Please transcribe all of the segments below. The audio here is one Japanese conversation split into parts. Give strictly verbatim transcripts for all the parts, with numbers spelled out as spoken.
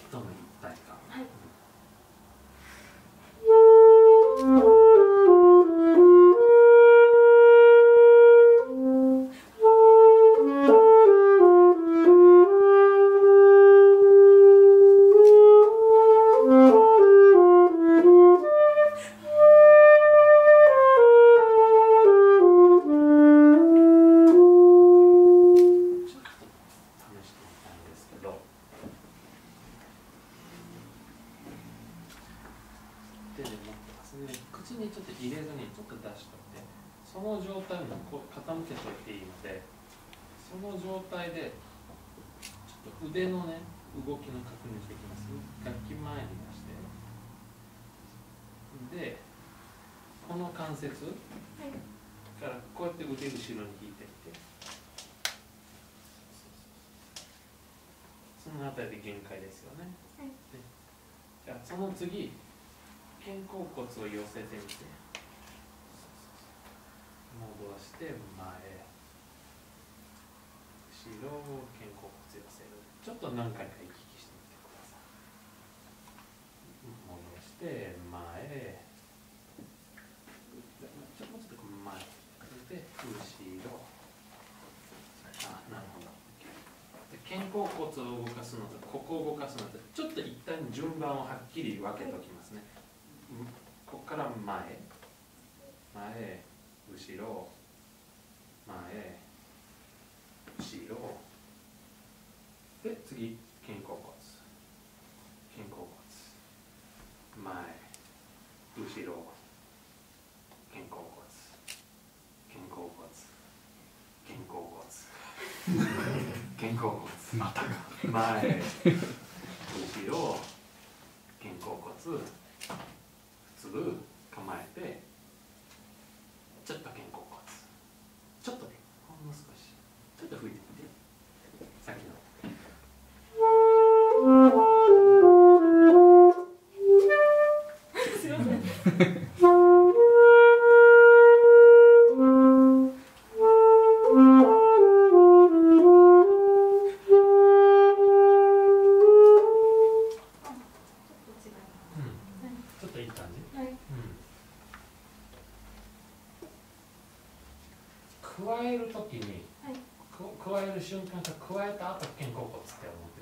との一体感。 はい。 口にちょっと入れずにちょっと出しておいて、その状態もこう傾けておいていいので、その状態でちょっと腕のね動きの確認していきます。楽器前に出して、でこの関節からこうやって腕後ろに引いていって、そのあたりで限界ですよね。 はい、 でじゃあその次、肩甲骨を寄せてみて、戻して前、後ろ、肩甲骨寄せる。ちょっと何回か行き来してみてください。戻して前、ちょっともうちょっと前で後ろ。あ、なるほど。肩甲骨を動かすのとここを動かすのとちょっと一旦順番をはっきり分けておきますね。ここから前、前、後ろ、前、後ろ。で、次、肩甲骨。肩甲骨。前、後ろ、肩甲骨。肩甲骨。肩甲骨。肩甲骨。またか。前、後ろ、肩甲骨。普通構えて、ちょっと肩甲骨、ちょっとね、ほんの少し、ちょっと吹いてみて、さっきの。 すいません。 ちょっといい感じ。 はい。 うん。加えるときに、 はい、 加える瞬間か加えた後肩甲骨って思って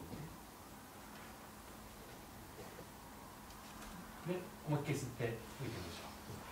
みて。で、思いっきり吸って吹いてみましょう。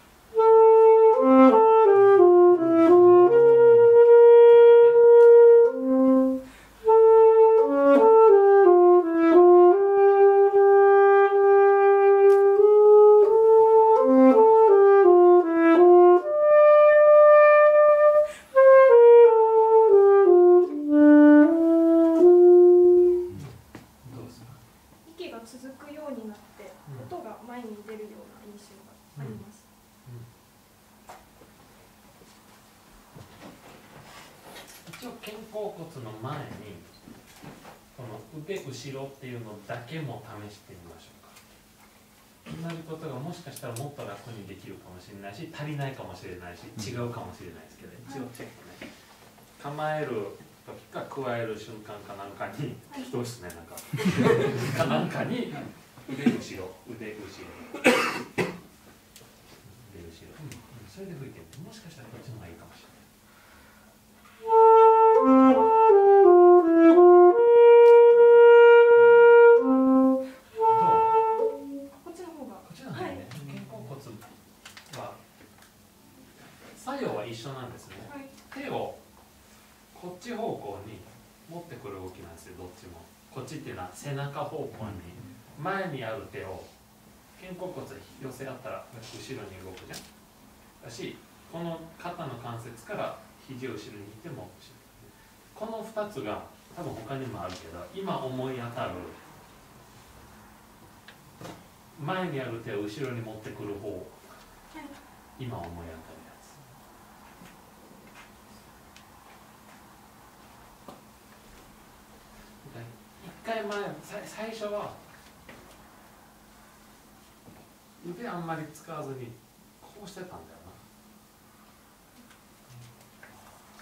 続くようになって、音が前に出るような印象があります。 一応肩甲骨の前にこの腕後ろっていうのだけも試してみましょうか。同じことがもしかしたらもっと楽にできるかもしれないし、足りないかもしれないし、違うかもしれないですけど、一応チェックね。構える時か加える瞬間かなんかに、適当ですね、なんかかなんかに腕後ろ、腕後ろ腕後ろ、うん、それで吹いてみて、もしかしたらこっちの方がいいかもしれない。作用は一緒なんですね。はい、手をこっち方向に持ってくる動きなんですよ、どっちも。こっちっていうのは背中方向に、前にある手を肩甲骨寄せ合ったら後ろに動くじゃん。だし、この肩の関節から肘を後ろに引いても後ろ。このふたつが多分他にもあるけど、今思い当たる前にある手を後ろに持ってくる方、はい、今思い当たる。一回前、最初は腕あんまり使わずにこうしてたんだよな。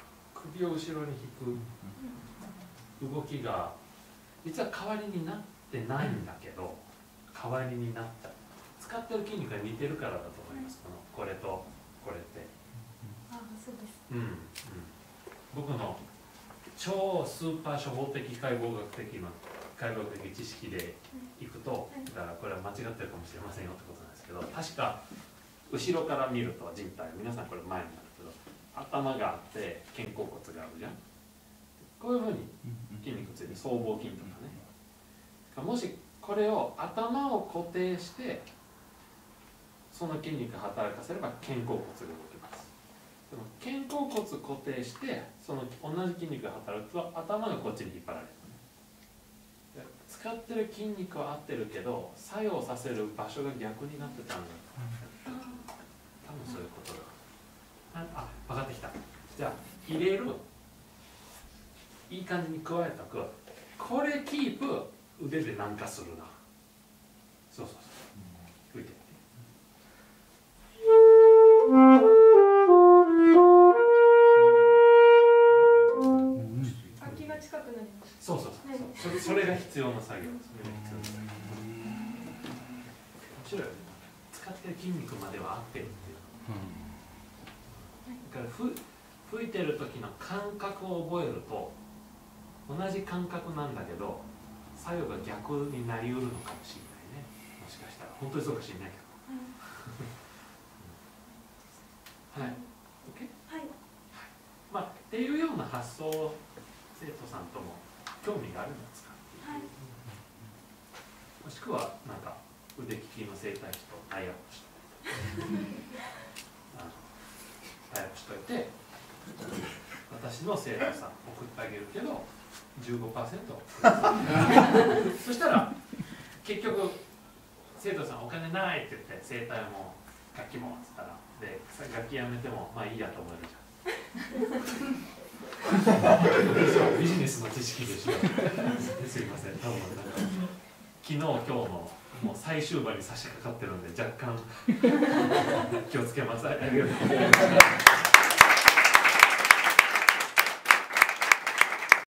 首を後ろに引く動きが実は代わりになってってないんだけど代わりになった。使ってる筋肉が似てるからだと思います。このこれとこれって。 ああ、そうです。 うん、うん、僕の超スーパー初歩的解剖学的な解剖学的知識でいくと、だからこれは間違ってるかもしれませんよってことなんですけど、確か後ろから見ると人体、皆さんこれ前になるけど頭があって肩甲骨があるじゃん。こういうふうに筋肉ついて僧帽筋とかね。もしこれを頭を固定してその筋肉を働かせれば肩甲骨が動きます。でも肩甲骨固定してその同じ筋肉が働くと頭がこっちに引っ張られる。使ってる筋肉は合ってるけど作用させる場所が逆になってたんだ。多分そういうことだ。あ、分かってきた。じゃあ入れる、いい感じに加えたく、これキープ、腕で軟化するな。そうそうそう。吹いて秋が近くなります。 そうそうそう。それ、それが必要な作業。それが必要な作業。面白いよね。使ってる筋肉までは合ってるっていう。だからふ吹いてる時の感覚を覚えると同じ感覚なんだけど作用が逆になりうるのかもしれないね。もしかしたら本当にそうかもしれないけど。はい。OK？ はい。 まあっていうような発想を生徒さんとも興味があるんですか？ はい。 もしくはなんか腕利きの整体師とタイアップしてタイアップしといて私の生徒さん送ってあげるけど じゅうごパーセント そしたら結局生徒さんお金ないって言って整体も楽器もっつったらで楽器やめてもまあいいやと思えるじゃんビジネスの知識でしょすいません多分なんか昨日今日のもう最終盤に差し掛かってるんで若干気をつけます。ありがとうございます。